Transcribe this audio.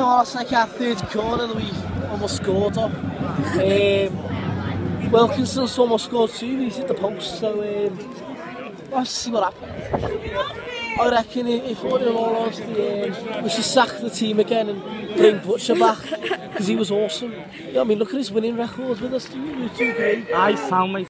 know, that's like our third corner that we almost scored off. Wilkinson's almost scored too, he's hit the post, so let's see what happens. I reckon if all in all honesty, we should sack the team again and bring Butcher back, because he was awesome. You know what I mean, look at his winning record with us, we were too great. I found my